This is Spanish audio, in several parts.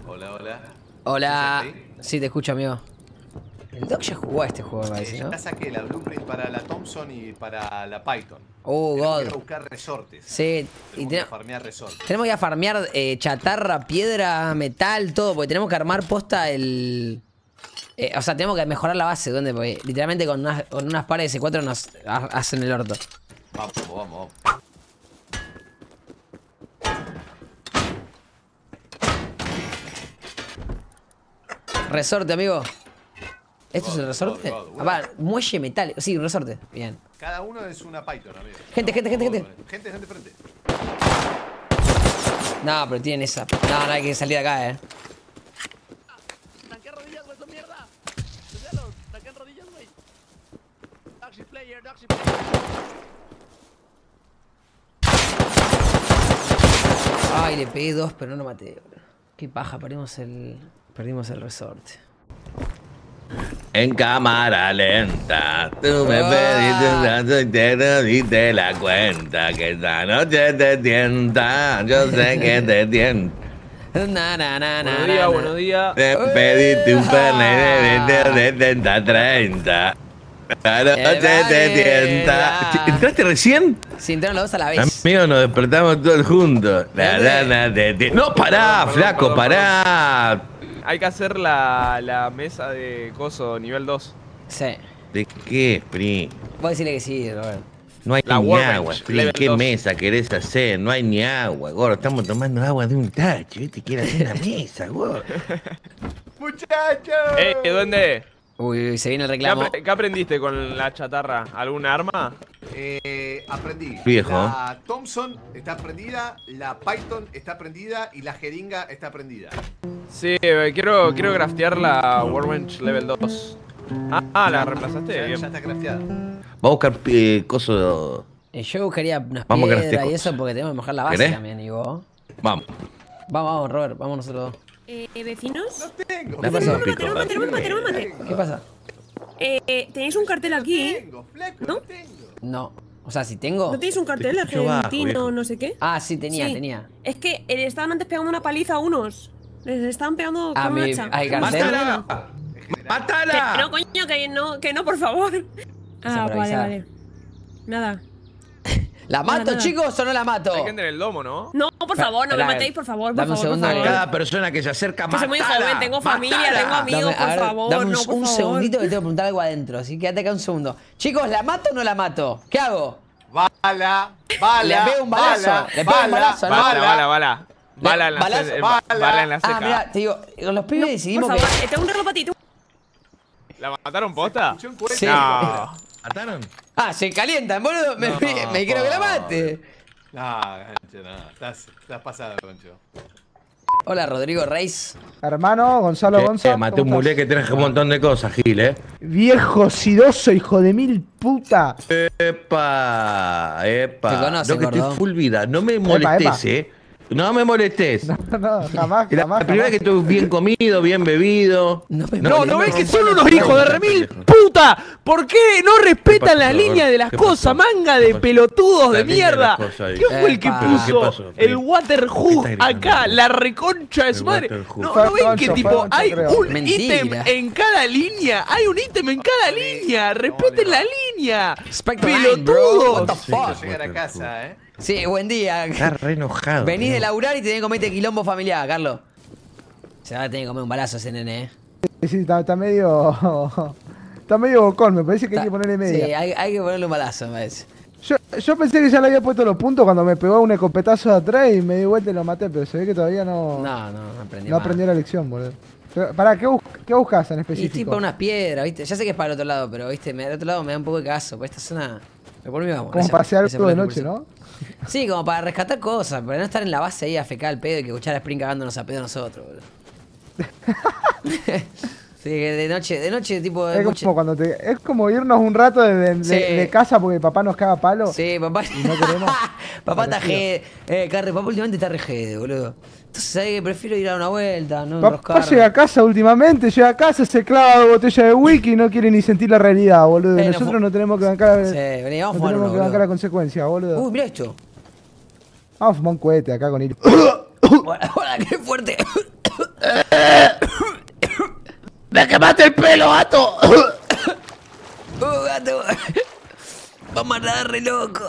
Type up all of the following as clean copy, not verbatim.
Hola, hola. Hola. ¿Me escuchas ahí? Sí, te escucho, amigo. El Doc ya jugó a este juego, me parece, ¿no? Ya saqué la blueprint para la Thompson y para la Python. Oh, Tenemos que God. ir a buscar resortes. Sí, y Tenemos que farmear resortes. tenemos que farmear chatarra, piedra, metal, todo, porque tenemos que armar posta el... o sea, tenemos que mejorar la base, ¿dónde? Porque literalmente con unas pares de C4 nos hacen el orto. Vamos, vamos. Resorte, amigo. ¿Esto es el resorte? God. Ah, va, muelle metal. Sí, un resorte. Bien. Cada uno es una Python, amigo. Gente. Gente frente. No, pero tienen esa. No, hay que salir de acá, Tanque rodillas, güey, son mierda. Tanque rodillas, güey. Doxy player. Ay, le pegué dos, pero no lo maté. Qué paja, perdimos el resorte. En cámara lenta, tú me pediste un rato y te diste la cuenta que esta noche te tienta, yo sé que te tienta. Buenos días. Te pediste un perne de 70-30. La noche te tienta. ¿Entraste recién? Sí, entraron los dos a la vez. Amigos, nos despertamos todos juntos. La lana te tienta. No, pará, flaco, pará. Hay que hacer la mesa de coso nivel 2. Sí. ¿De qué, Pri? Vos decirle que sí, Robert. No hay La ni Workbench, agua, Pri. level ¿Qué 2. mesa querés hacer? No hay ni agua, gordo. Estamos tomando agua de un tacho. ¿Viste? Quiere hacer una mesa, gordo. ¡Muchachos! ¿Dónde? Uy, se viene el ¿Qué, reclamo. qué aprendiste con la chatarra? ¿Algún arma? Aprendí. Viejo. La Thompson está prendida, la Python está prendida y la jeringa está prendida. Sí, quiero craftear la Workbench level 2. La reemplazaste. Ya Bien. está crafteada. Vamos a buscar coso. Yo buscaría unas Vamos a piedras craftear y eso cosas. porque tenemos que mejorar la base ¿Querés? también, y vos. Vamos. Vamos, Robert, vamos nosotros dos. ¿Vecinos? No tengo. ¿Qué pasó? Tenemos mate. ¿Qué pasa? Tenéis un cartel aquí, Tengo, flaco, ¿no? no tengo. No. O sea, si tengo. ¿No tenéis un cartel Te escucho bajo, argentino, viejo. no sé qué? Ah, sí, tenía. Es que le estaban antes pegando una paliza a unos. Les estaban pegando Ah, con un hacha. hay cartel. ¡Mátala! Que ¡Mátala! no, coño, que no, por favor. por Vale, avisar. vale. Nada. ¿La mato, nada. chicos, o no la mato? Hay gente en el domo, ¿no? No, por favor, no me Espera, matéis, por favor, por dame un favor, por segundo. favor. Cada persona que se acerca, Que soy muy ¡mátala! joven, tengo familia, ¡Mátala! tengo amigos, a ver, por favor, dame no, por un favor. segundito que tengo que preguntar algo adentro. Así que quédate acá un segundo. Chicos, ¿la mato o no la mato? ¿Qué hago? Bala. Le pego un balazo. Le pego un balazo, ¿no? Bala. Bala en la Balazo, bala en la seca. Ah, mirá, te digo, con los pibes Por decidimos favor, que. tengo un reloj para ti. ¿La mataron posta? Escuché un cohete. Sí. No. ¿Mataron? Ah, se calientan, boludo. Me quiero que la mate. No, Gancho, no. Estás pasado, Gancho. Hola, Rodrigo Reis. Hermano, Gonzalo Gonzalo. Maté un mulé que traje un montón de cosas, Gil, Viejo sidoso, hijo de mil puta. Epa. Te conoce, Lo que estoy gordo. full vida. No me molestes, No me molestes. No, jamás, La jamás. primera vez que estuve bien comido, bien bebido. No me No, molestes. ¿no ves que rompan son los unos hijos de huevos, remil pendejo. puta? ¿Por qué no respetan pasó, las líneas de las ¿Qué cosas? pasó? Manga ¿Qué de pasó? pelotudos de La línea de las mierda. cosas ahí. ¿Quién fue el que Epa. ¿Qué puso pasó? el Waterhook ¿Qué está acá? gritando? La reconcha de su El madre. Waterhook. No, Fue ¿no ven que Gonzo, tipo fue Gonzo, hay creo. un Mentira. ítem en cada línea? Hay un ítem en cada línea. Respeten la línea. Spectre Line, bro. What the Pelotudos. fuck? Llegar a casa, Sí, buen día. Está re enojado. Venís de laburar y tenés que comerte quilombo familiar, Carlos. Se va a tener que comer un balazo ese nene, Sí, está medio. Está medio bocón, me parece que hay que ponerle Sí, media. hay que ponerle un balazo, me parece. Yo pensé que ya le había puesto los puntos cuando me pegó un escopetazo de atrás y me di vuelta y lo maté, pero se ve que todavía no Aprendí no más. aprendió la lección, boludo. Pero, pará, ¿qué buscas en Y específico? tipo unas piedras, ¿viste? Ya sé que es para el otro lado, pero, ¿viste? Del otro lado me da un poco de caso. Por esta zona. Pero por mí vamos. Como ese- pasear ese algo de fue el noche, impulso. ¿no? Sí, como para rescatar cosas, para no estar en la base ahí a fecar el pedo y que escuchar a Spring cagándonos a pedo nosotros, boludo. Sí, que de noche tipo. Es mucho- como cuando es como irnos un rato Sí. de casa porque papá nos caga palo. Sí, papá. no queremos. Papá está Parecido. Carre, papá últimamente está re boludo. Entonces, ¿sabes qué? Prefiero ir a dar una vuelta, no Papá enroscar. llega a casa últimamente, llega a casa, se clava botella de whisky y no quiere ni sentir la realidad, boludo. No Nosotros fu- no tenemos que bancar, Sí, vení, vamos a no fumar tenemos uno, que bancar la boludo. consecuencia, boludo. Mirá esto. Vamos a fumar un cohete acá con él. Hola, qué fuerte. ¡Me quemaste el pelo, gato! Gato. Vamos a nadar re loco.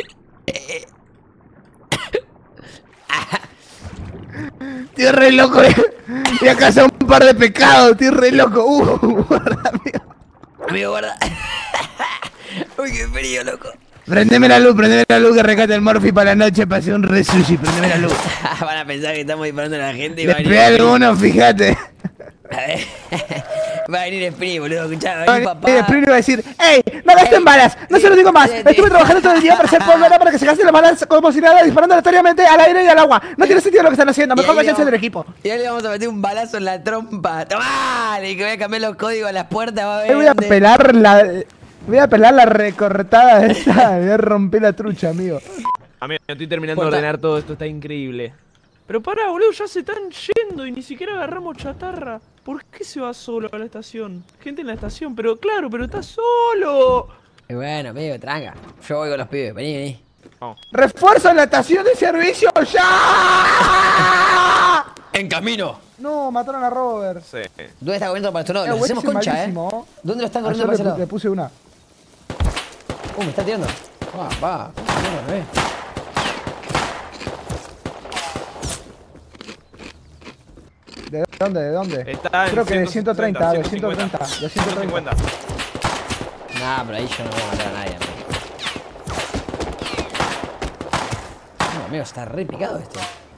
Estoy re loco, y acá son un par de pecados, estoy re loco. Guarda, amigo. Amigo, guarda. Uy, qué frío, loco. Prendeme la luz que rescate el Morphy para la noche para hacer un re sushi, prendeme la luz. Van a pensar que estamos disparando a la gente y Le va a venir. pegué alguno, fíjate. A ver. Va a venir Spring, boludo, escuchá, va a Y venir papá. el Spring va a decir, ¡ey! ¡No gasten balas! No se lo digo más. Estuve trabajando todo el día para hacer pólvora para que se gasten las balas como si nada, disparando aleatoriamente al aire y al agua. No tiene sentido lo que están haciendo. Mejor váyanse del equipo. Y ahora le vamos a meter un balazo en la trompa. ¡Tomá! Y que voy a cambiar los códigos a las puertas, va a ver. Voy a pelar la... Voy a pelar la recortada de esta. Voy a romper la trucha, amigo. Amigo, estoy terminando de ordenar todo esto, está increíble. Pero pará, boludo, ya se están yendo y ni siquiera agarramos chatarra. ¿Por qué se va solo a la estación? Gente en la estación, pero claro, pero está solo. Y bueno, amigo, tranca. Yo voy con los pibes, vení. Vamos. ¡Refuerzo en la estación de servicio ya! En camino. No, mataron a Robert. Sí. ¿Dónde está corriendo para esto? No, nos Wes hacemos es concha, malísimo. ¿Dónde lo están Ayer corriendo para ese lado? le puse una. Me está tirando. Va. ¿De dónde? ¿De dónde? Está en Creo que de 130, de 150. 130, de 130. Nah, pero ahí yo no voy a matar a nadie, amigo. No, amigo, está re picado esto.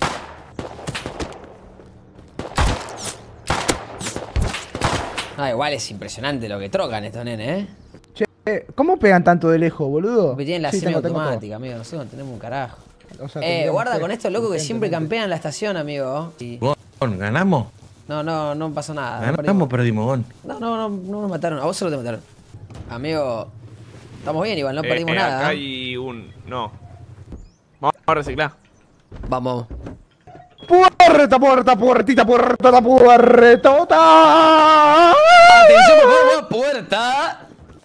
Ah, igual es impresionante lo que trocan estos nenes, Che, ¿cómo pegan tanto de lejos, boludo? Porque tienen la Sí, tengo todo. semiautomática, amigo. Nosotros no tenemos un carajo. O sea, tendríamos Guarda que- con estos locos que siempre urgentemente. campean la estación, amigo. Y... Gon, ¿ganamos? No pasó nada. ¿Ganamos o perdimos, Gon? No nos mataron. A vos solo te mataron. Amigo, estamos bien igual, no perdimos nada. Acá hay un... No. Vamos a reciclar. Vamos. ¡Puerta! ¡Atención, por favor, puerta!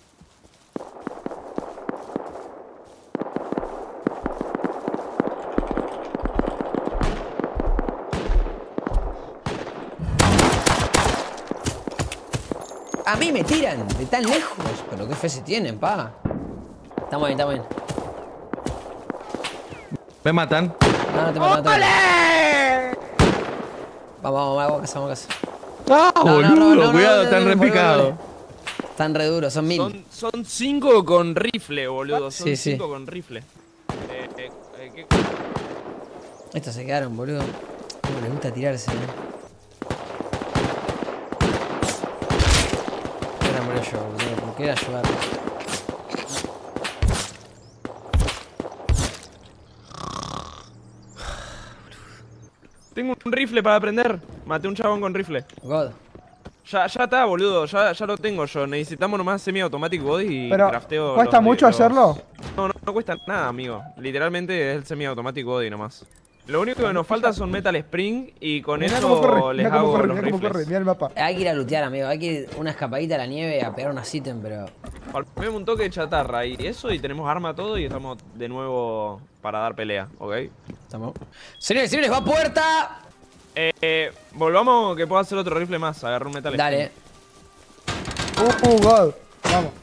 A mí me tiran de tan lejos. Pero qué fe se tienen, pa. Estamos bien. ¿Me matan? No te mato. Vamos a casa. ¡Ah, No, boludo! no, Cuidado, no, están re voy. picados. Están re duros, son 1000. Son 5 con rifle, boludo. Son Sí. 5 con rifle. ¿Qué? Estos se quedaron, boludo. Cómo les gusta tirarse, Era morir yo, boludo. ¿Por qué era ayudar? Tengo un rifle para aprender. Maté un chabón con rifle. God. Ya está, boludo. Ya lo tengo yo. Necesitamos nomás semi-automatic body y Pero, crafteo. ¿cuesta mucho hacerlo? No cuesta nada, amigo. Literalmente es el semi-automatic body nomás. Lo único que nos falta son Metal Spring y con Mirá cómo eso corre, les mirá cómo hago corre, los mirá cómo corre, rifles. mirá el mapa. Hay que ir a lootear, amigo. Hay que ir una escapadita a la nieve a pegar unas ítems, pero... Palpemos un toque de chatarra y eso y tenemos arma todo y estamos de nuevo para dar pelea, ¿ok? Estamos... Señores, va a puerta. Volvamos que puedo hacer otro rifle más. Agarrar un Metal Dale. God. Vamos.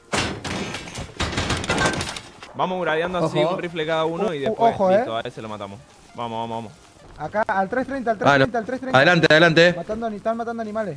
Vamos gradeando así Ojo. un rifle cada uno y después ojo, listo, a ese lo matamos. Vamos. Acá, al 330, al Ah, no. 330, al 330. Adelante. Están matando animales.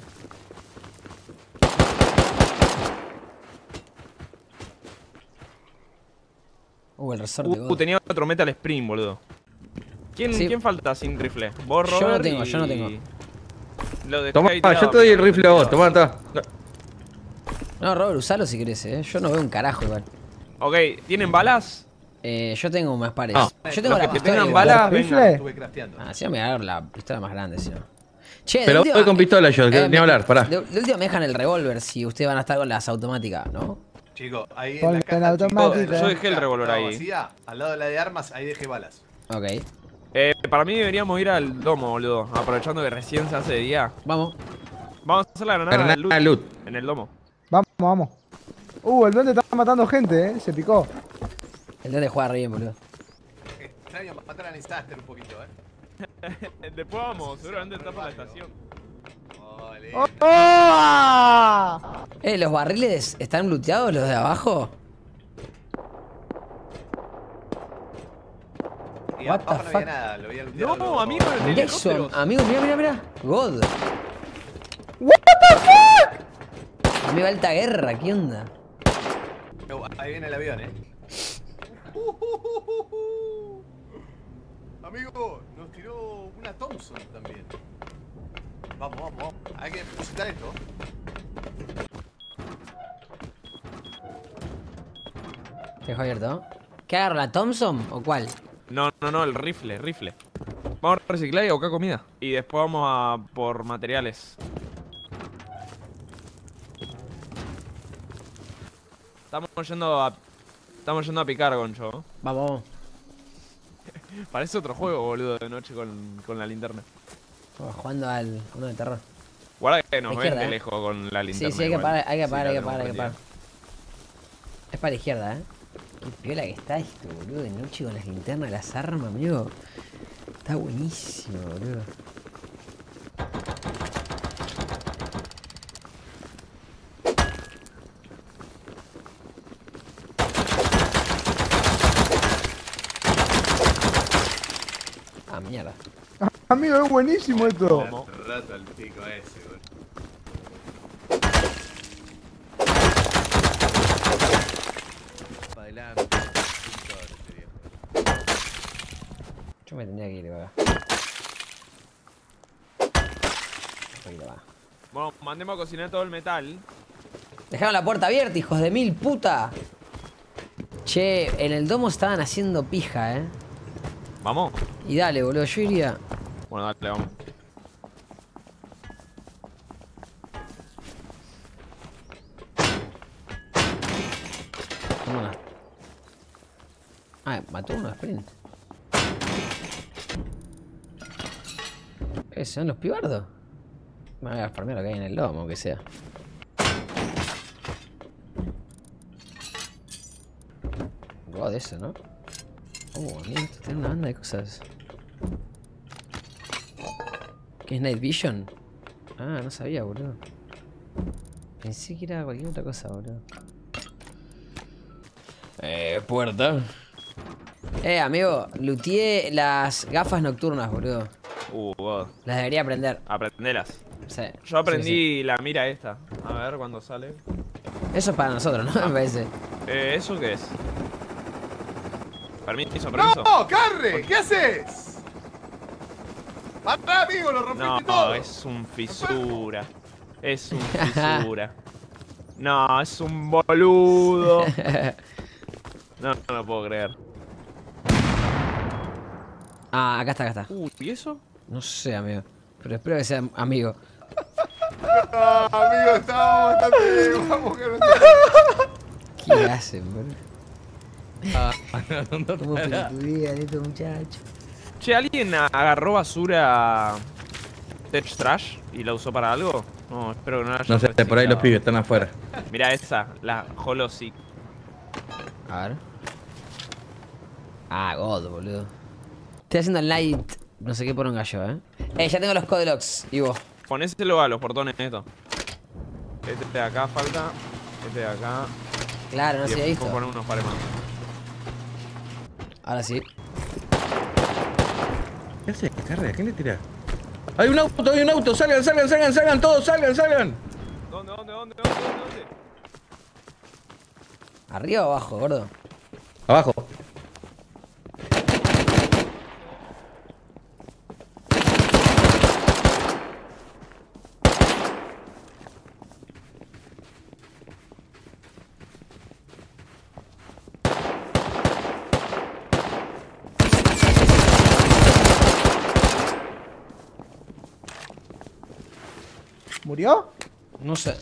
El resorte, God. Tenía otro Metal Spring, boludo. Sí. ¿Quién falta sin rifle? Vos, Yo no Robert, tengo, y- yo no tengo. Lo dejé Toma, ahí yo tirado, te doy el pero rifle a vos, tirado. toma. No, Robert, usalo si querés, Yo no veo un carajo igual. Ok, ¿tienen balas? Yo tengo más pares. Ah. Yo tengo Los la que te pistola tengan igual. balas, ¿Rifle? venga. Estuve crafteando. Si no me agarro la pistola más grande, si no. Che, de Pero última- voy con pistola yo, que ni hablar, pará. De última me dejan el revólver si ustedes van a estar con las automáticas, ¿no? Chicos, ahí en Ponle la caja la automática. chico, Yo dejé el revólver estaba ahí. vacía, al lado de la de armas, ahí dejé balas. Ok. Para mí deberíamos ir al domo, boludo. Aprovechando que recién se hace de día. Vamos. Vamos a hacer la granada Granada de loot. en el domo. Vamos. El duende está matando gente, se picó. El duende juega re bien, boludo. Extraño matar a Nisaster un poquito, Después vamos, seguramente está por la estación. Ole. ¡Oh! ¡Oh! ¿Los barriles están looteados, los de abajo? Y What the abajo no fuck? había nada, lo había looteado No, todo. amigo, el Jason, helicóptero. amigo, mira. God. What the fuck? Amigo, alta guerra, ¿qué onda? Ahí viene el avión, Amigo, nos tiró una Thompson también. Vamos. Hay que depositar esto. Te dejo abierto. ¿Qué agarro, la Thompson o cuál? No, el rifle. Vamos a reciclar y a buscar comida. Y después vamos a por materiales. Estamos yendo a picar, Goncho. Vamos. Parece otro juego, boludo, de noche con la linterna. Vamos jugando al uno de terror. Guarda que nos La ven izquierda, de lejos con la linterna. Sí, hay que igual. parar, hay que Sí, parar, la hay que tenemos parar, hay que prendida. parar. Es para la izquierda, Qué piola que está esto, boludo, de noche con las linternas, las armas, amigo. Está buenísimo, boludo. Ah, mierda. Amigo, es buenísimo esto. Vamos. Rato al pico ese, boludo. Para adelante. Yo me tendría que ir, acá. Ahí va. Bueno, mandemos a cocinar todo el metal. Dejaron la puerta abierta, hijos de mil puta. Che, en el domo estaban haciendo pija, ¿Vamos? Y dale, boludo, yo iría. Bueno, dale, vamos. Toma una. Ah, mató uno de sprint. ¿Son los pibardos? Me voy a farmear lo que hay en el lomo, aunque sea. God, eso, ¿no? Amigo, esto tiene una banda de cosas. ¿Qué es Night Vision? Ah, no sabía, boludo. Pensé que era cualquier otra cosa, boludo. Puerta. Amigo, looteé las gafas nocturnas, boludo. God. Las debería aprender. Aprendelas. Sí. Yo aprendí Sí, la mira esta. A ver cuándo sale. sí. Eso es para nosotros, ¿no? Me parece. ¿Eso qué es? Permiso. ¡No, Carre! ¿Qué haces? ¡Pará, amigo! ¡Lo rompiste No, todo! es un fisura. Es un fisura. No, es un boludo. No lo puedo creer. Ah, acá está. ¿Y eso? No sé, amigo. Pero espero que sea amigo. No, amigo, estábamos bastante bien. Vamos que no ¿Qué hacen, boludo? ¿Cómo pelotudean estos muchachos? Che, ¿alguien agarró basura Tech Trash y la usó para algo? No, espero que no la hayan No sé, por ahí los reciclado. pibes están afuera. Mira esa, la Holosic. A ver. Ah, God, boludo. Estoy haciendo el light. No sé qué por un gallo, ya tengo los codelocks. Y vos. Ponéselo a los portones esto. Este de acá falta. Este de acá. Claro, no y se había después visto. poner unos pares más. Ahora sí. ¿Qué haces, Carre? ¿A quién le tirás? ¡Hay un auto! ¡Salgan todos! ¡Salgan! ¿Dónde? ¿Arriba o abajo, gordo? Abajo. ¿Murió? No sé.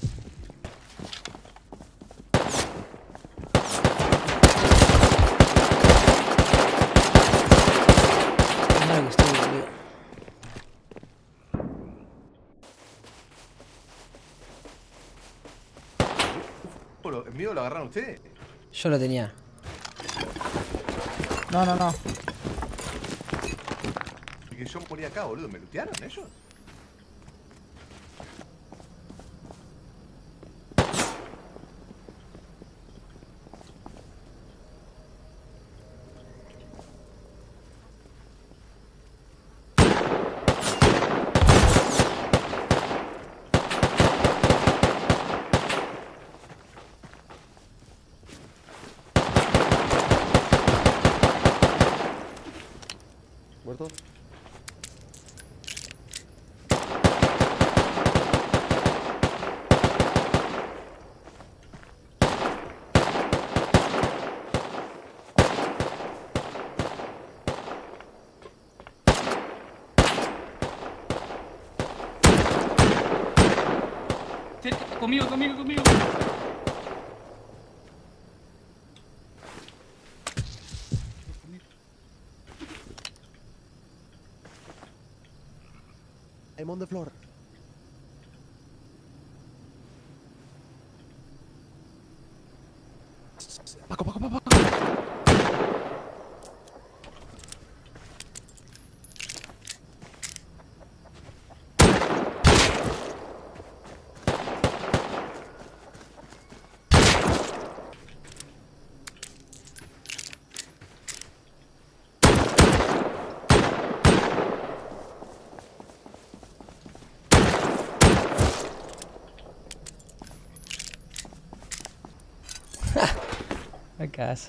Claro que estoy, boludo. ¿El mío lo agarraron ustedes? Yo lo tenía. No. Y que yo morí acá, boludo. ¿Me lootearon ellos? ¿Muerto? Cerca, conmigo. I'm on the floor. Paco. A casa.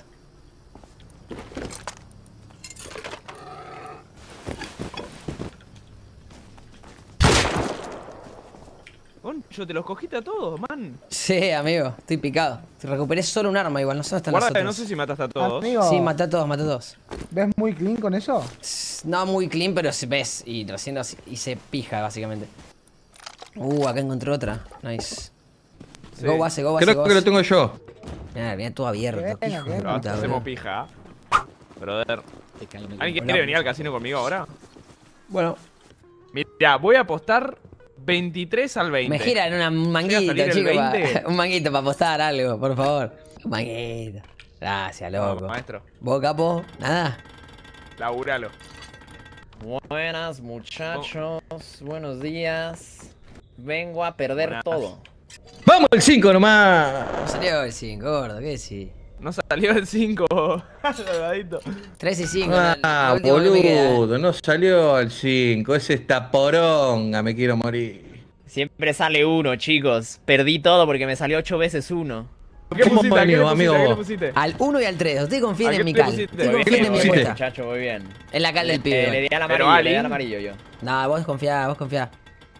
Concho, te los cogiste a todos, man. Sí, amigo, estoy picado. Recuperé solo un arma igual, no sé dónde están las Guarda, otras. no sé si mataste a todos. Amigo, Sí, maté a todos. ¿ves muy clean con eso? No muy clean, pero se ves. Y recién hice pija, básicamente. Acá encontré otra. Nice. Sí. Go base. Creo que lo tengo yo. Mirá, todo abierto. Venga, Qué hijo de venga. puta, Hacemos boludo. pija. Brother. ¿Alguien quiere venir al casino conmigo ahora? Bueno, Mira, voy a apostar 23 al 20. me giran un manguito, salir el chico. 20? Un manguito para apostar algo, por favor. Un manguito. Gracias, Vamos, loco. maestro. ¿Vos, capo? Nada. Laburalo. Buenas muchachos, buenos días. Vengo a perder Buenas. todo. ¡Vamos al 5 nomás! No salió el 5, gordo, ¿qué decís? No salió el 5. Salvadito. 3 y 5. Ah, boludo, no salió al 5. Ese está poronga, me quiero morir. Siempre sale uno, chicos. Perdí todo porque me salió 8 veces uno. ¿Qué ¿Cómo pusiste? ¿A qué le amigo, pusiste? ¿A qué le amigo? pusiste? Al 1 y al 3. Ustedes confíen ¿A en qué mi te cal. pusiste? Ustedes Voy confíen en mi bien, pusiste? apuesta. muchacho, voy bien. En la cal del Le pibe. di al Pero amarillo, Ali- le di al amarillo yo. No, vos confía.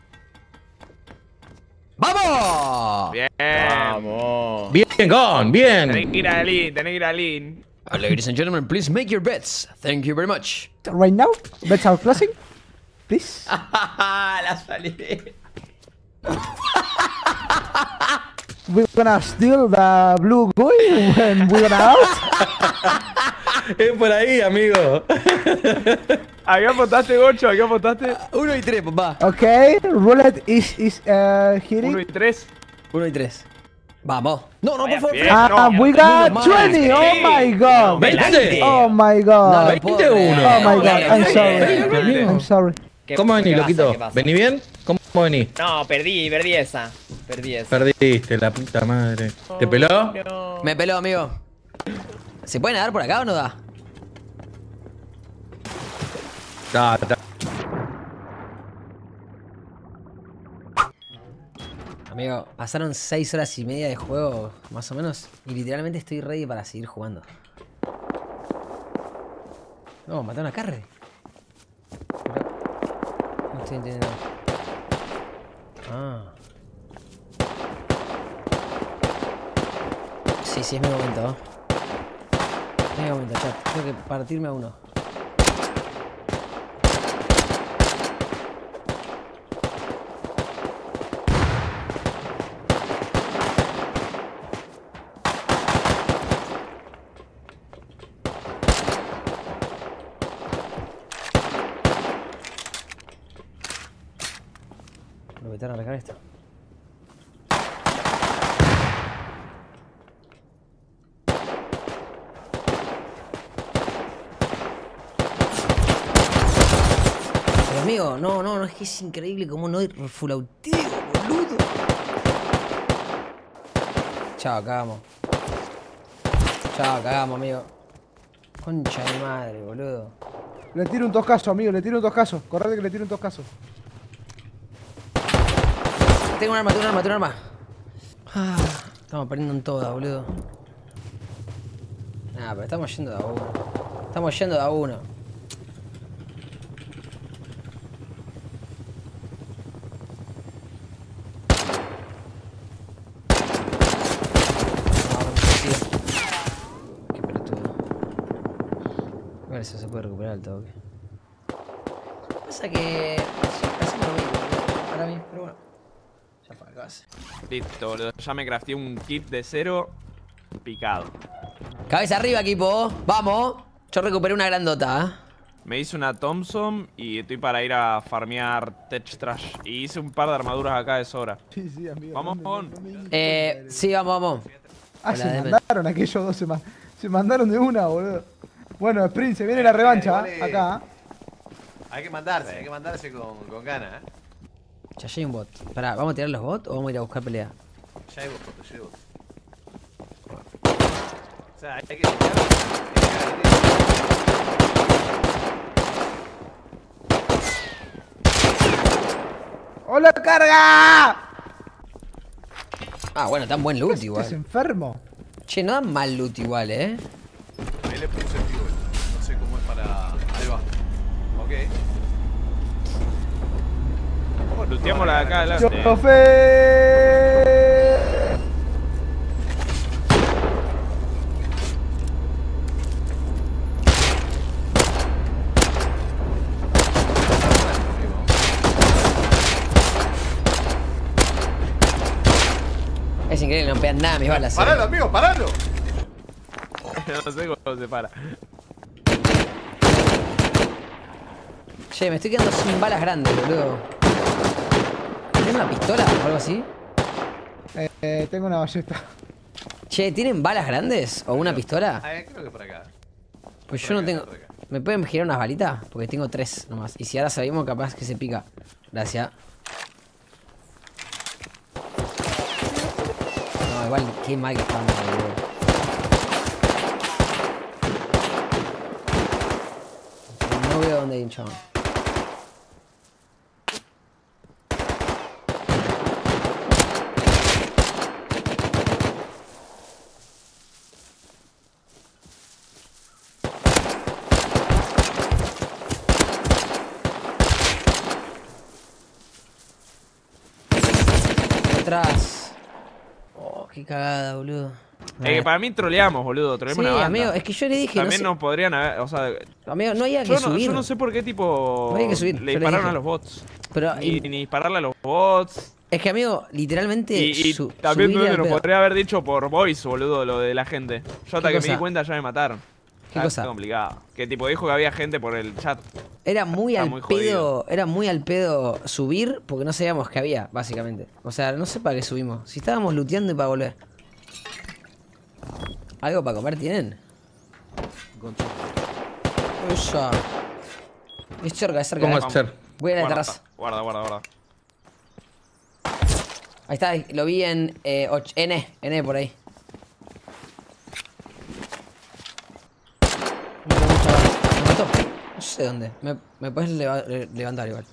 ¡Vamos! Bien. Vamos. Bien, Gon, bien. Tenés que ir a Lin. Ladies and gentlemen, please make your bets. Thank you very much. Right now, bets are closing. Please. La salí. We're gonna steal the blue guy when we're gonna out. Es por ahí, amigo. Acá apostaste, Gocho, acá apostaste 1 y 3, papá. Okay, roulette is hitting. 1 y 3. 1 y 3. Vamos. No, por favor. bien. Ah, No, we got no, 20. Oh my god. ¿20? Oh my No god. lo puedo 21. creer. Oh my god. I'm Bien, sorry. bien. I'm sorry. ¿Cómo venís, ¿Qué loquito? pasa? ¿Vení bien? ¿Cómo venís? No, perdí esa. Perdiste, la puta madre. ¿Te peló? No. Me peló, amigo. ¿Se puede nadar por acá o no da? Ta. Amigo, pasaron 6 horas y media de juego, más o menos. Y literalmente estoy ready para seguir jugando. No, maté a una carre. No estoy entendiendo. Ah. Sí, es mi momento. Es mi momento, chat. Tengo que partirme a uno. Aprovechar a arreglar esto. amigo. No, es que es increíble cómo no hay refulauteo, boludo. Chao, cagamos. Chao, cagamos, amigo. Concha de madre, boludo. Le tiro un toscazo, amigo, le tiro un toscazo. Correte que le tiro un toscazo. Tengo un arma, tengo un arma. Ah, estamos perdiendo en todas, boludo. Nah, pero estamos yendo de a uno. Estamos yendo de a uno. Qué pelotudo. A ver si se puede recuperar el toque. Pasa que... Pasa lo mismo para mí, pero bueno. Ya para casa. Listo, boludo. Ya me crafteé un kit de 0 picado. Cabeza arriba, equipo. Vamos. Yo recuperé una grandota, ¿eh? Me hice una Thompson y estoy para ir a farmear Tech Trash. Y hice un par de armaduras acá de sobra. Sí, amigo. Vamos, con. Sí, vamos. Ah, Hola, se Demen. mandaron aquellos dos, se mandaron de una, boludo. Bueno, Sprint, se viene la revancha, vale. acá. Hay que mandarse con ganas, Ya hay un bot. Pará, ¿vamos a tirar los bots o vamos a ir a buscar pelea? Ya hay votos, ya hay votos. O sea, hay que ¡Hola, carga! Ah, bueno, tan buen loot ¿Estás igual. enfermo? Che, no dan mal loot igual, ¿eh? Ahí le puse el fuel. No sé cómo es para... Ahí va. Ok. Looteamos la de acá adelante. ¡Chofe! Es increíble, no pegan nada mis balas. ¡Paralo, amigo, paralo! No sé cómo se para. Che, me estoy quedando sin balas grandes, boludo. ¿Tienes una pistola o algo así? Tengo una ballesta. Che, ¿tienen balas grandes o una pistola? Creo que por acá. Pues yo no tengo... ¿Me pueden girar unas balitas? Porque tengo 3 nomás. Y si ahora salimos, capaz que se pica. Gracias. No, igual, qué mal que estamos, boludo. No veo dónde hay un chabón. Atrás. Oh, qué cagada, boludo. Para mí troleamos, boludo. Troleamos Sí, una banda. amigo, es que yo le dije... También no sé- nos podrían haber... O sea, Amigo, no había que subir. yo no sé por qué tipo... No había que subir, le yo le dispararon dije. a los bots. Pero Ni dispararle a los bots. es que, amigo, literalmente... Y su- también subir al nos pedo. podría haber dicho por voice, boludo, lo de la gente. Yo hasta ¿Qué que me cosa? di cuenta ya me mataron. ¿Qué Está cosa? complicado. Que tipo dijo que había gente por el chat. Era muy Está al muy pedo, era muy al pedo subir porque no sabíamos que había, básicamente. O sea, no sé para qué subimos. Si estábamos looteando y para volver. ¿Algo para comer tienen? Esa. Es cerca, es cerca. ¿Cómo eh. es ser? Voy a la terraza. Guarda. Ahí está, lo vi en N por ahí. Me mató. No sé dónde. Me puedes levantar igual.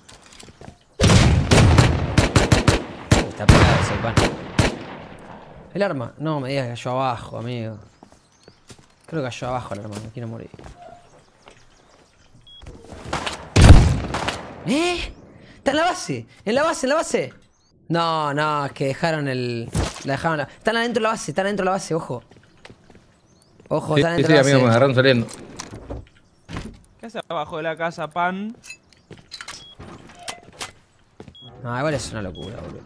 Está pegado ese pan. El arma. No me digas que cayó abajo, amigo. Creo que cayó abajo el arma. Me quiero morir. Está en la base. En la base. No, es que dejaron el... La dejaron la... Están adentro de la base, ojo. Ojo, Sí, están adentro sí, de la amigo, me base. agarraron saliendo. ¿Qué hace abajo de la casa, pan? No, igual es una locura, boludo.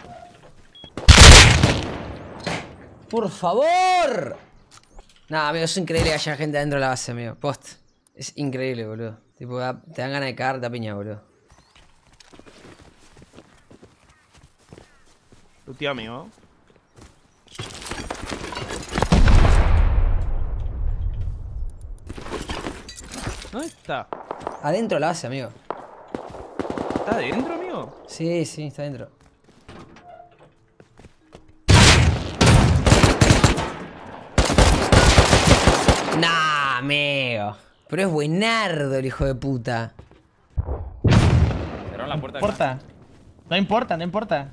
¡Por favor! No, amigo, es increíble que haya gente adentro de la base, amigo. Post. Es increíble, boludo. Tipo, te dan ganas de cagarte a piña, boludo. Tu tío amigo. ¿Dónde está? Adentro de la base, amigo. ¿Está adentro, amigo? Sí, sí, está dentro. Nah, amigo. Pero es buenardo el hijo de puta. Cerraron la puerta. No importa. No importa, no importa.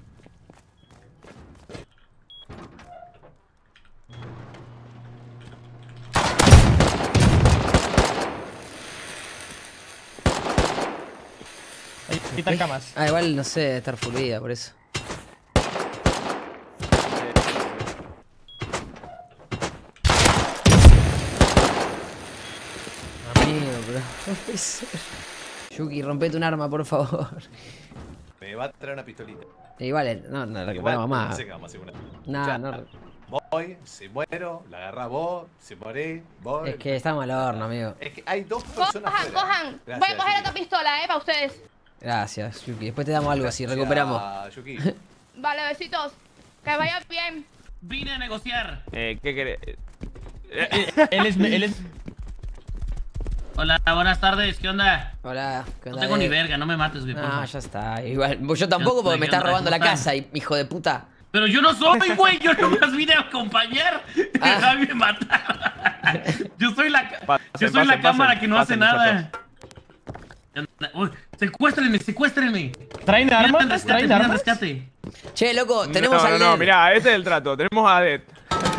Ahí quitan camas. Ah, igual no sé, estar fluida por eso. Amigo, pero no puede ser. Yuki, rompete un arma, por favor. Me va a traer una pistolita. Igual, no, no recuperamos Igual, más. no sé qué vamos a hacer con esto. No, Ya, no. Voy, si muero, la agarrás vos, si morís, vos. Es que estamos al horno, amigo. Es que hay dos personas Cojan, fuera. cojan. Gracias, Voy a coger Yuki. otra pistola, para ustedes. Gracias, Yuki. Después te damos algo así, recuperamos. Ya, Yuki. Vale, besitos. Que vaya bien. Vine a negociar. ¿Qué querés? Él es... Hola, buenas tardes, ¿qué onda? Hola, ¿qué No onda? tengo ni verga, no me mates, güey, No, porfa. ya está. Igual, yo tampoco porque me estás robando la casa, hijo de puta. Pero yo no soy, güey, yo nomás vine a acompañar. Ah. A mí me mataron. Yo soy la Pasen, cámara que no hace pasen, nada. Uy, secuéstrenme, secuéstrenme. ¿Traen armas? Pidan rescate, ¿Traen pidan armas? rescate. Che, loco, tenemos no, al no, Led. mirá, este es el trato. Tenemos a Adet.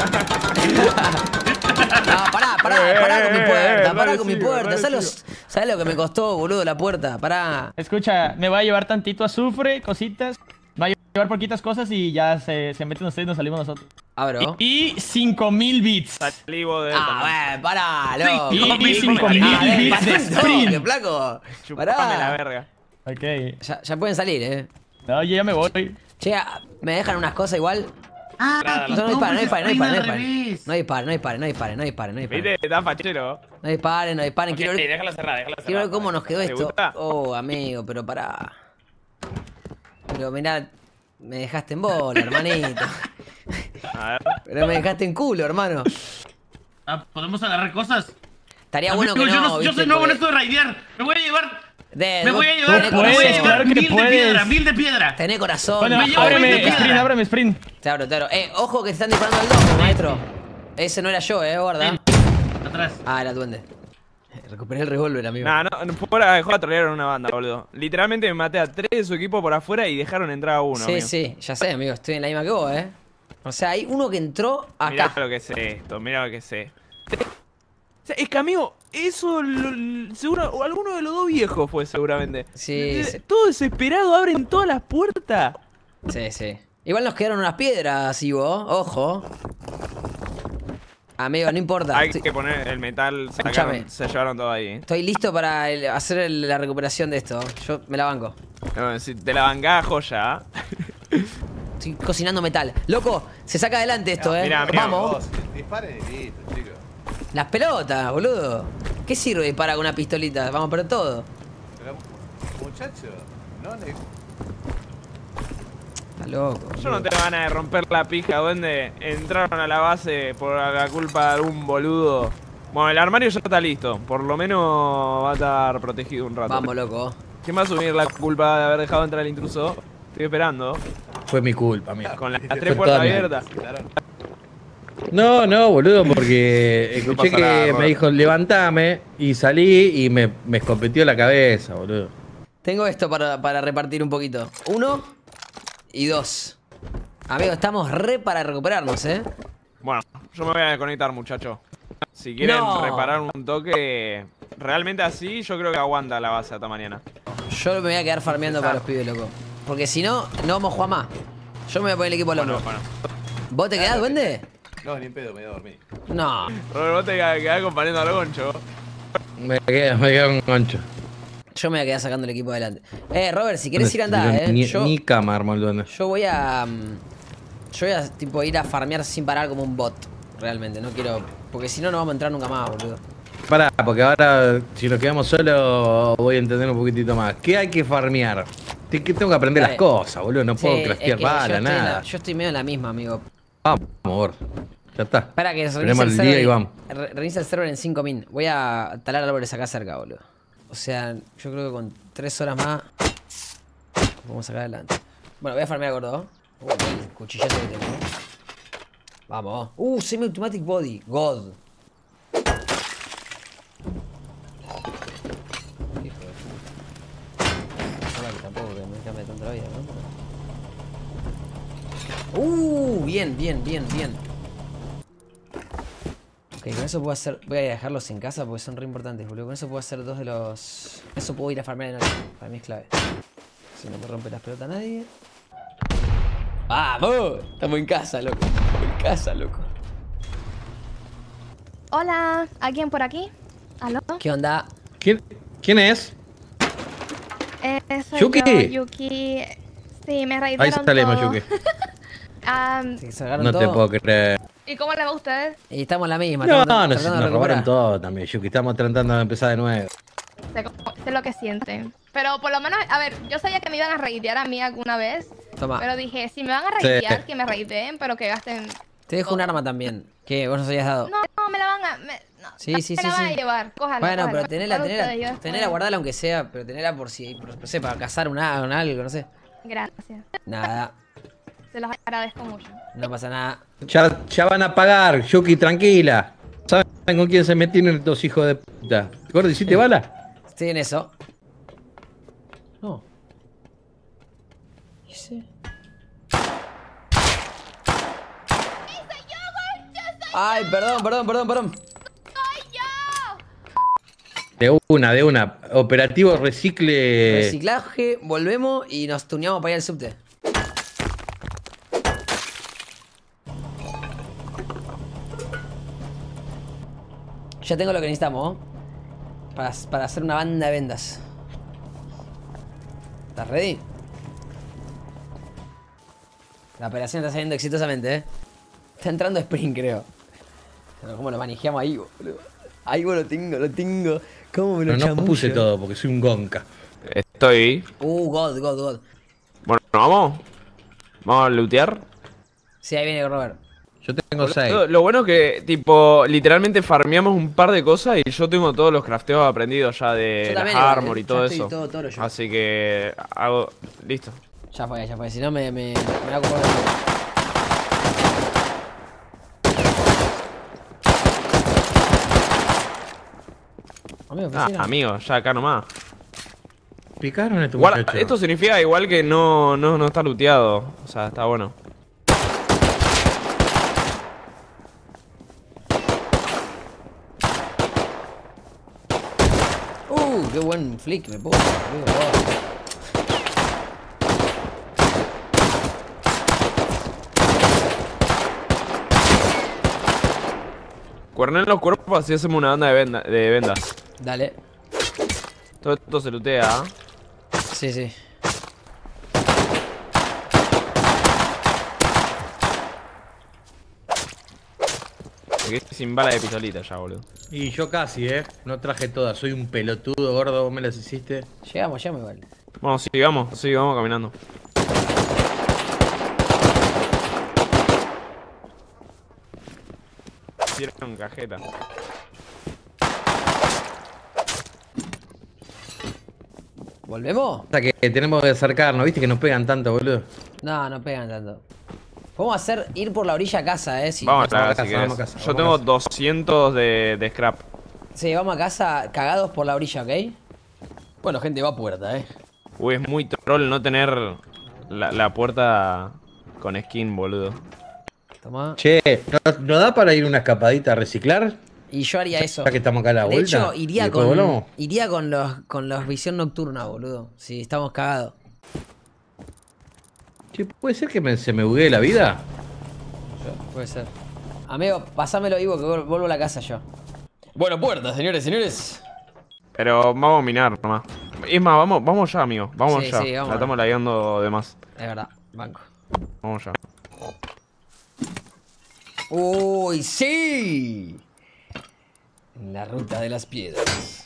No, pará con mi puerta, pará dale, con mi sigo, puerta. dale, ¿Sabes lo que me costó, boludo, la puerta? Pará. Escucha, me voy a llevar tantito azufre, cositas. Va a llevar poquitas cosas y ya se meten ustedes y nos salimos nosotros. Abro. Y 5000 bits. Salí vos de Ah, bueno, pará, loco. Y 5000 Dale, bits de pará, sprint. no, flaco. Chupame la Pará. verga. Ok. Ya pueden salir, No, yo ya me voy. Che, me dejan unas cosas igual. Ah, No disparen, no disparen, no disparen, no al disparen. revés. No disparen, no disparen, no disparen, no disparen, no disparen. ¿Viste? Está fachero. No disparen, no disparen. Ok, Quiero ver, déjala cerrada, déjala quiero ver cerrada. cómo nos quedó ¿Te esto. gusta? Oh, amigo, pero pará. Pero mirá, me dejaste en bola, hermanito. A ver. Pero me dejaste en culo, hermano. Ah, ¿podemos agarrar cosas? Estaría bueno que Amigo, no, yo ¿viste? soy nuevo en Porque- esto de raidear. Me voy a llevar. De- Me vos voy a llevar. tenés Me voy a puedes, llevar claro que 1000 de puedes. piedra, 1000 de piedra. Tenés corazón. Bueno, Me llevo 1000 de ábreme piedra. sprint, ábreme sprint. Te abro, te abro. Ojo que te están disparando al domo, maestro. Ese no era yo, guarda. Atrás. Ah, era el duende. Recuperé el revólver, amigo. Nah, no, fuera dejó a trolear a una banda, boludo. Literalmente me maté a 3 de su equipo por afuera y dejaron entrar a uno. Sí, amigo. sí, ya sé, amigo. Estoy en la misma que vos, O sea, hay uno que entró Mirá acá. lo que es esto, mirá lo que es esto. O sea, es que, amigo, eso seguro, o alguno de los dos viejos fue seguramente. Sí, sí. Todo desesperado, abren todas las puertas. Sí, sí. Igual nos quedaron unas piedras, Ivo. Ojo. Amigo, no importa. Hay Estoy, que poner el metal, Escúchame. se llevaron todo ahí. estoy listo para hacer la recuperación de esto. Yo me la banco. No, si te la bancás, joya. Estoy cocinando metal. Loco, se saca adelante esto, Mirá, mirá. Vamos. Vos, disparen y listo, chicos. Las pelotas, boludo. ¿Qué sirve disparar con una pistolita? Vamos a perder todo. Pero, muchacho, no le. Está loco. Yo no tengo ganas de romper la pija, donde entraron a la base por la culpa de algún boludo. Bueno, el armario ya está listo. Por lo menos va a estar protegido un rato. Vamos, loco. ¿Quién va a asumir la culpa de haber dejado entrar al intruso? Estoy esperando. Fue mi culpa, amigo. Con las Fue 3 puertas toda mi abiertas. No, boludo, porque escuché pasa nada, que Robert. me dijo levantame y salí y me escopetió la cabeza, boludo. Tengo esto para repartir un poquito. 1 y 2. Amigo, estamos re para recuperarnos, Bueno, yo me voy a desconectar, muchacho. Si quieren No. reparar un toque, realmente así, yo creo que aguanta la base hasta mañana. Yo me voy a quedar farmeando para los pibes, loco. Porque si no, no vamos a jugar más. Yo me voy a poner el equipo al hombro. Bueno. ¿Vos te quedás, duende? No, ni en pedo, me voy a dormir. No. Robert, vos te quedás acompañando al goncho. Me quedé un concho. Yo me voy a quedar sacando el equipo adelante. Robert, si querés ir andá, Ni, Yo, ni cama armó el duende. yo voy a... yo voy a tipo ir a farmear sin parar como un bot. Realmente, no quiero... Porque si no, no vamos a entrar nunca más, boludo. Pará, porque ahora si nos quedamos solos voy a entender un poquitito más. ¿Qué hay que farmear? Tengo que aprender Dale. las cosas, boludo. No puedo Sí, craftear es que yo bala, estoy en nada. la- yo estoy medio en la misma, amigo. Vamos, amor. Ya está. Espera que se Tenemos reinicie el el día y server. vamos. Reinicia el server en 5 min. Voy a talar árboles acá cerca, boludo. O sea, yo creo que con 3 horas más Vamos a sacar adelante. Bueno, voy a farmear gordo. El cuchillazo que tengo. Vamos. Semi-automatic body. God. Hijo de puta. Ojalá que tampoco que me cambie tanto la vida, ¿no? Bien. Ok, con eso puedo hacer... Voy a dejarlos en casa porque son re importantes, boludo. Con eso puedo hacer 2 de los... Eso puedo ir a farmear de noche. Para mí es clave. Si no me rompe las pelotas nadie. ¡Vamos! Estamos en casa, loco. Hola, ¿alguien por aquí? ¿Aló? ¿Qué onda? ¿Quién es? Soy Yuki. yo, Yuki. Sí, me raidieron Ahí salimos, todo. Yuki. ¿Se sacaron No todo? te puedo creer. ¿Y cómo le va a ustedes? Y estamos en la misma. No, estamos nos tratando de robaron recuperar. todo también, Yuki. Estamos tratando de empezar de nuevo. Sé lo que sienten. Pero por lo menos, a ver, yo sabía que me iban a raidear a mí alguna vez. Toma. Pero dije, si me van a raidear, Sí. que me raideen, pero que gasten. Te dejo un arma también. Que vos nos habías dado. No, me la van a. Sí. Me la van a llevar, cójala. Bueno, cójala. pero tenela, Para ustedes, yo después- tenela, guardala aunque sea, pero tenela por si, no sé, para cazar un algo, no sé. Gracias. Nada, Se los agradezco mucho. no pasa nada. Ya van a pagar, Yuki, tranquila. ¿Saben con quién se metieron estos hijos de puta? ¿Gordo, hiciste bala? Estoy en eso. No. ¿Y ese? Ay, perdón. De una. Operativo recicle. Reciclaje, volvemos y nos tuneamos para ir al subte. Ya tengo lo que necesitamos, ¿no? Para hacer una banda de vendas. ¿Estás ready? La operación está saliendo exitosamente, ¿eh? Está entrando Spring, creo. Pero ¿cómo lo manejamos ahí, boludo? Ahí, lo tengo. ¿Cómo me lo No chamullo? puse todo porque soy un gonca. Estoy. God. Bueno, vamos. Vamos a lootear. Sí, ahí viene Robert. Yo tengo 6. Lo bueno es que, tipo, literalmente farmeamos un par de cosas y yo tengo todos los crafteos aprendidos ya de Yo las también, igual, armor y ya todo estoy eso. todo toro yo. Así que hago. Listo. Ya fue. Si no, me va a ocupar de... Amigo, Amigo, ya acá nomás. Picaron a este Igual, muchacho. esto significa igual que no está looteado. O sea, está bueno. Qué buen flick me pongo. Cuernen los cuerpos así hacemos una banda de vendas. Dale. Todo esto se lootea. Sí. Me quedé sin bala de pistolita ya, boludo. Y yo casi, no traje todas. Soy un pelotudo gordo, vos me las hiciste. Llegamos igual. Bueno, sigamos caminando. Hicieron cajeta. ¿Volvemos? O sea que tenemos que acercarnos, viste que nos pegan tanto, boludo. No pegan tanto. Podemos ir por la orilla a casa, si Vamos a vamos a casa, casa, si vamos querés. a casa, Yo vamos a tengo 200 de scrap. Sí, vamos a casa cagados por la orilla, ¿ok? Bueno, gente, va a puerta, Uy, es muy troll no tener la puerta con skin, boludo. Toma. Che, ¿no da para ir una escapadita a reciclar? Y yo haría eso. Ya que estamos acá a la De vuelta. hecho, ¿y iría después volvamos? con los visión nocturna, boludo. Si estamos cagados. Che, ¿puede ser que se me buguee la vida? Puede ser. Amigo, pasámelo vivo que vuelvo a la casa yo. Bueno, puerta, señores. Pero vamos a minar nomás. Es más, vamos ya, amigo. Vamos Sí, ya. sí, vamos. La estamos lagueando de más. Es verdad, banco. Vamos ya. ¡Uy, sí! En la ruta de las piedras.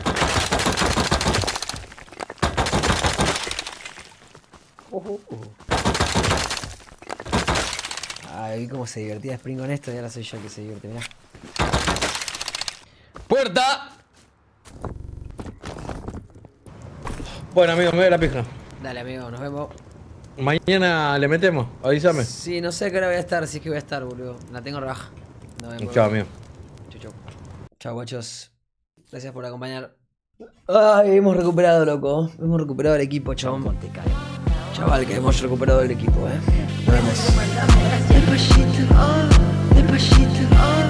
Ay, vi cómo se divertía Spring con esto y ahora soy yo el que se divierte, mirá. ¡Puerta! Bueno, amigo, me voy a la pija. Dale, amigo, nos vemos. Mañana le metemos, avísame. Sí, no sé a qué hora voy a estar, si es que voy a estar, boludo. La tengo rebaja. Nos vemos. Chao, amigo. Chau. Chau, guachos. Gracias por acompañar. Ay, hemos recuperado, loco. Hemos recuperado el equipo, chabón. Chaval, que hemos recuperado el equipo, Nos vemos. Despacito,